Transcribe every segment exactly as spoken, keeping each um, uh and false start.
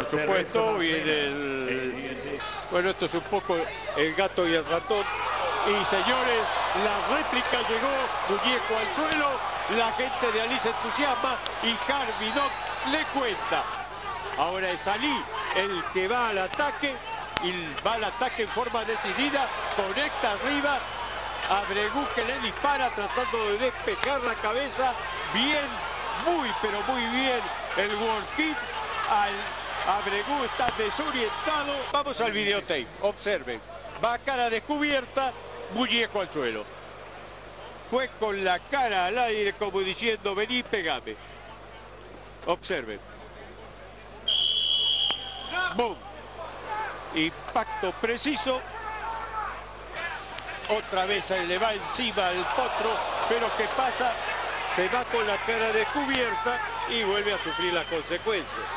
supuesto, viene el... Bueno, esto es un poco el gato y el ratón. Y señores, la réplica llegó, muñeco al suelo, la gente de Ali se entusiasma y Harvey Dock le cuenta. Ahora es Ali el que va al ataque y va al ataque en forma decidida, conecta arriba, Abregu que le dispara tratando de despejar la cabeza. Bien, muy pero muy bien el World Kid. Al Abregu está desorientado. Vamos al videotape, observen. Va a cara descubierta, muñeco al suelo. Fue con la cara al aire como diciendo, vení, pegame. Observen. ¡Bum! Impacto preciso. Otra vez se le va encima al potro, pero ¿qué pasa? Se va con la cara descubierta y vuelve a sufrir las consecuencias.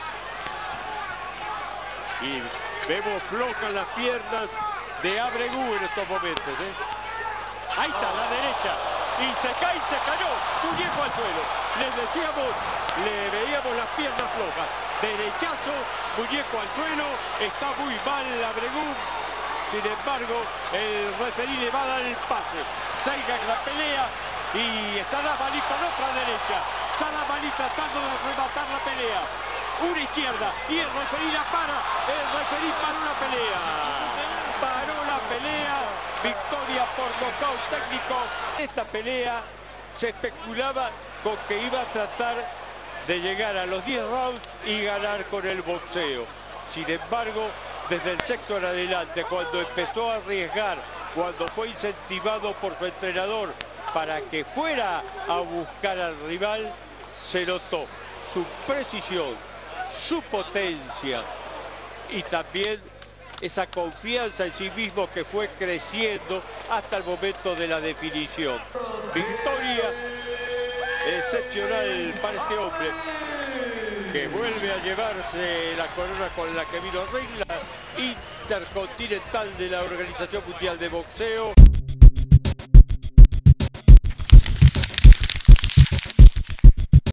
Y vemos flojas las piernas de Abregu en estos momentos, ¿eh? Ahí está, la derecha. Y se cae y se cayó. Muñeco al suelo. Les decíamos, le veíamos las piernas flojas. Derechazo, muñeco al suelo. Está muy mal Abregu. Sin embargo, el referí le va a dar el pase. Saiga en la pelea. Y Sadam Ali con otra derecha. Sadam Ali tratando de rematar la pelea. Una izquierda. Y el referí la para. El referí paró la pelea. Paró la pelea. Victoria por nocaut técnico. Esta pelea se especulaba con que iba a tratar de llegar a los diez rounds y ganar con el boxeo. Sin embargo, desde el sexto en adelante, cuando empezó a arriesgar, cuando fue incentivado por su entrenador para que fuera a buscar al rival, se notó su precisión, su potencia y también esa confianza en sí mismo que fue creciendo hasta el momento de la definición. Victoria excepcional para este hombre, que vuelve a llevarse la corona con la que vino a ring, la Intercontinental de la Organización Mundial de Boxeo.